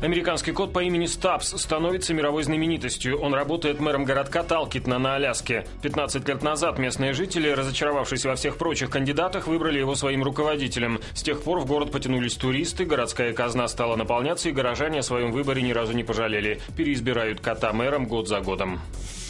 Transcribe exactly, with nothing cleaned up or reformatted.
Американский кот по имени Стабс становится мировой знаменитостью. Он работает мэром городка Талкитна на Аляске. пятнадцать лет назад местные жители, разочаровавшись во всех прочих кандидатах, выбрали его своим руководителем. С тех пор в город потянулись туристы, городская казна стала наполняться, и горожане о своем выборе ни разу не пожалели. Переизбирают кота мэром год за годом.